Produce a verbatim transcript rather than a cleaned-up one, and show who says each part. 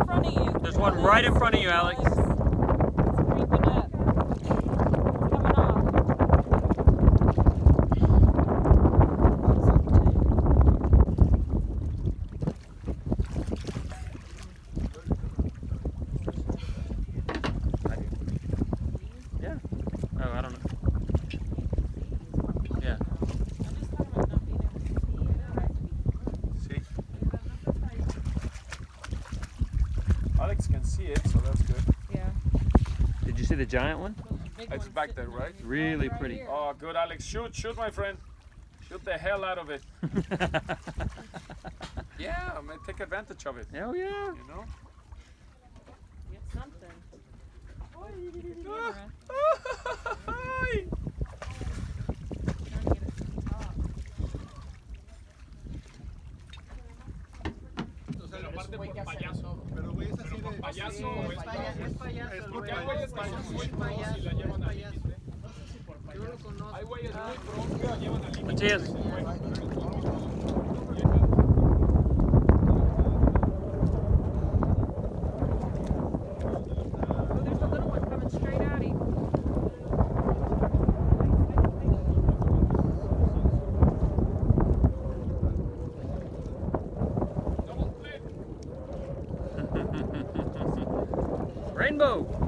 Speaker 1: front of you.
Speaker 2: There's one right in front of you, Alex.
Speaker 1: It's creeping up. It's coming off.
Speaker 2: Yeah. Oh, I don't know. Yeah.
Speaker 3: See? Alex can see it, so that's good.
Speaker 1: Yeah.
Speaker 2: Did you see the giant one?
Speaker 3: It's back there, right?
Speaker 2: Really pretty.
Speaker 3: Oh, good, Alex. Shoot, shoot, my friend. Shoot the hell out of it. Yeah, I mean, take advantage of it.
Speaker 2: Oh yeah.
Speaker 3: You know?
Speaker 1: Get something.
Speaker 3: Ah.
Speaker 4: Pero güey es así de payaso o es payaso. Es payaso. Es porque hay güeyes que son muy pros y la llevan al límite. No sé si por payaso. Yo lo conozco. Hay güeyes muy pros que la llevan al límite.
Speaker 2: Cheers. Rainbow!